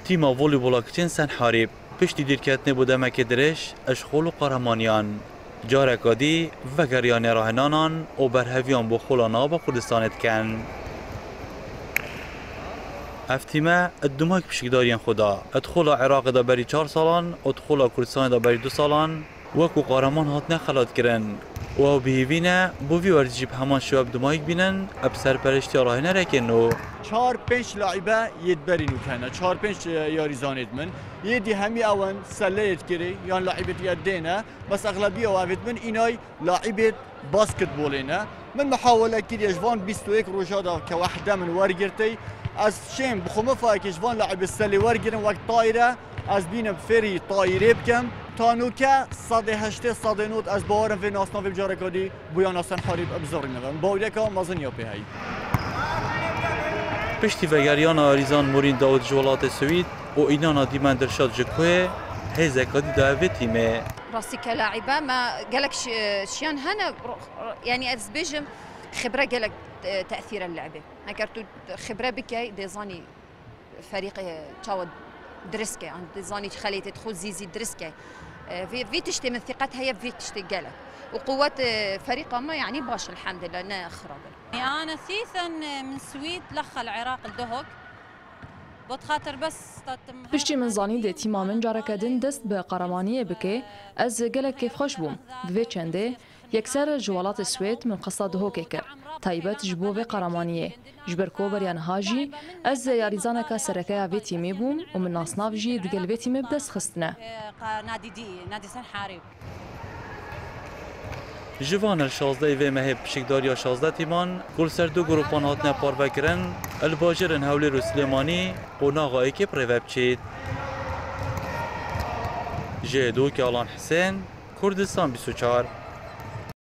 تیما والیبولا کچین سن حریب پشتی دیرکتنه بوده مکه درش اشخول و قرمانیان جارکادی و گریان راهنانان و برهویان بو خولانا با کردستانت کن. افتیمه ادوماک پشکداریان خدا ادخولا عراق دا بری 4 سالان ادخولا کردستان دا بری 2 سالان وکو قهرمان هاتنه خلات کرن و بهیوینه بوی ورزشی به همان شواب دمایک بینن اب سرپرشتی راهنه رکنو 4-5 لاعبه يتبرينو كان 4-5 ياريزانيد من يدي همي اون سليت كري يعني لاعبه يدينا بس اغلبيه وافد من ايناي لاعبه باسكت بولينا من محاوله كده جوان 21 روجادا كوحده من ورقرتي از شيم بخومه فايك جوان لاعب السلي ورقرن وقت طايره از بين فري طايره بكم تانوكا صد 8 صد 9 از بارم في ناسنا في بجاركادي بويا ناسن حريب ابزرنا باودكا مازنيا بهي پشتی وگریان آریزان مورین داود جوالات سوید و اینانا دیمن درشاد جکوه هزکادی داوه تیمه راسي كلاعبة ما قالك شيان هنا يعني از بيجم خبرة قالك تأثير اللعبة هكرتو خبرة بكي ديزاني فريق تشاود درسكي عند ديزاني خليت تدخل زيزي درسكي في تشتي من ثقتها هي في تشتي قالك وقوات فريقها ما يعني باش الحمد لله انا خراب انا ثيثا من سويد لخ العراق الدهوك بتخاطر بس پشتی من زانی ده تیما من جارکدن دست به قرمانیه بکه از گلک کیف خوش بوم و چنده یکسر جوالات سوید من قصد هوکی کر تایبت جبو به قرمانیه جبر کوبریان هاجی از یاریزانه که سرکه وی تیمی بوم و من ناسناف جی دگل وی تیمی بدست خستنه نادي سن حارب جوان الشازده و مهب پشکداریا 16 تیمان کل سر دو گروپان هاتنه پار کرن الباجرن هولی رو سلیمانی و ناغایی که پریوب چید جهدو که آلان حسین کردستان 24